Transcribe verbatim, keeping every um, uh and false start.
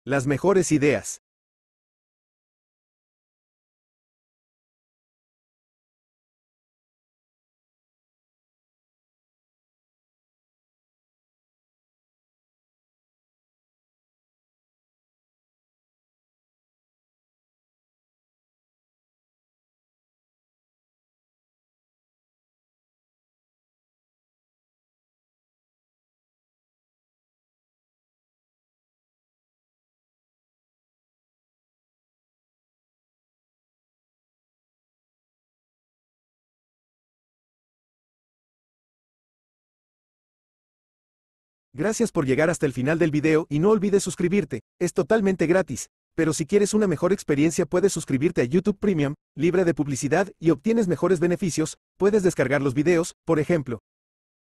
Las mejores ideas. Gracias por llegar hasta el final del video y no olvides suscribirte, es totalmente gratis. Pero si quieres una mejor experiencia puedes suscribirte a YouTube Premium, libre de publicidad y obtienes mejores beneficios, puedes descargar los videos, por ejemplo,